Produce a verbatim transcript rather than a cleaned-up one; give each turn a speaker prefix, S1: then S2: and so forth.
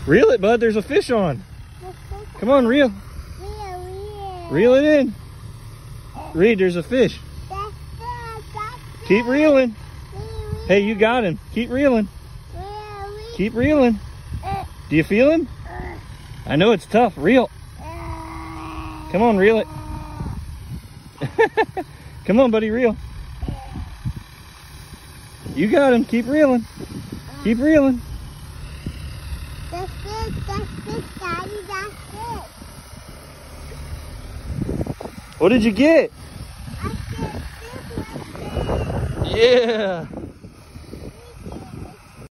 S1: Reel it, bud. There's a fish on. Come on, reel.
S2: Reel, reel.
S1: Reel it in. Reed, there's a fish.
S2: That's good, that's good.
S1: Keep reeling.
S2: Reel, reel.
S1: Hey, you got him. Keep reeling.
S2: Reel, reel.
S1: Keep reeling.
S2: Uh,
S1: Do you feel him?
S2: uh,
S1: I know it's tough. Reel.
S2: uh,
S1: Come on, reel it. Come on, buddy, reel. You got him. Keep reeling. Keep reeling.
S2: That's good, that's good, Daddy, that's good.
S1: What did you get?
S2: I said, good, that's good.
S1: Yeah.